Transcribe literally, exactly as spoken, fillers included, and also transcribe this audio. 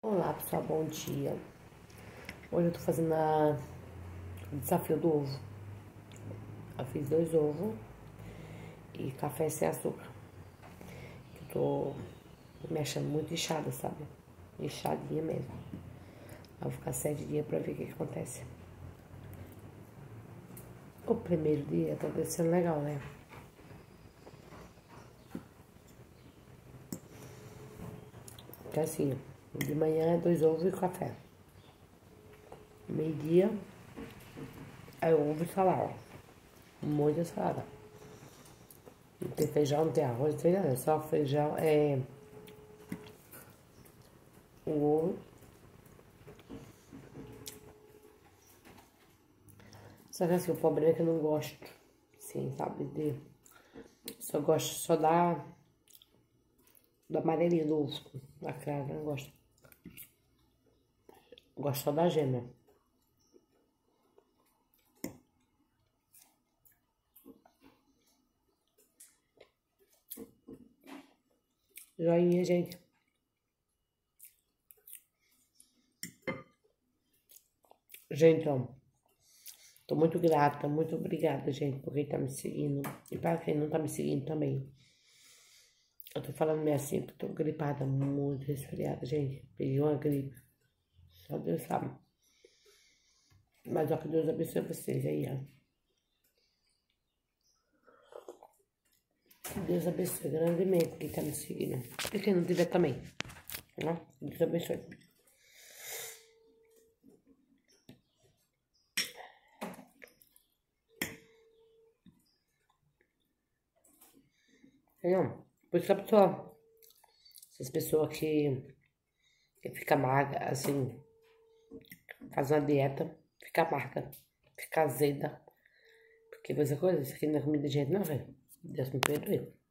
Olá pessoal, bom dia. Hoje eu tô fazendo a... o desafio do ovo. Eu fiz dois ovos e café sem açúcar. Eu tô me achando muito inchada, sabe? Inchadinha mesmo. Eu vou ficar sete dias pra ver o que, que acontece. O primeiro dia tá descendo legal, né? Então assim, de manhã é dois ovos e café. Meio-dia é ovo e salada. Um monte de salada. Não tem feijão, não tem arroz, não tem nada. Só feijão, é... o ovo. Só que assim, o problema é que eu não gosto, sim, sabe, de... Só gosto só da... da amarelinha do ovo, da clara, eu não gosto. Gosto só da gema. Joinha, gente. Gente, ó, tô muito grata, muito obrigada, gente, por quem tá me seguindo. E para quem não tá me seguindo também. Eu tô falando meio assim, porque tô gripada, muito resfriada, gente. Peguei uma gripe. Só Deus sabe. Mas ó, que Deus abençoe vocês aí, ó. Que Deus abençoe grandemente quem tá me seguindo. E quem não tiver também. Ó, Deus abençoe. Não, por isso que a pessoa, essas pessoas que, que fica magra, assim, faz uma dieta, fica amarga, fica azeda. Porque coisa coisa, isso aqui não é comida de gente não, velho. Deus me perdoe.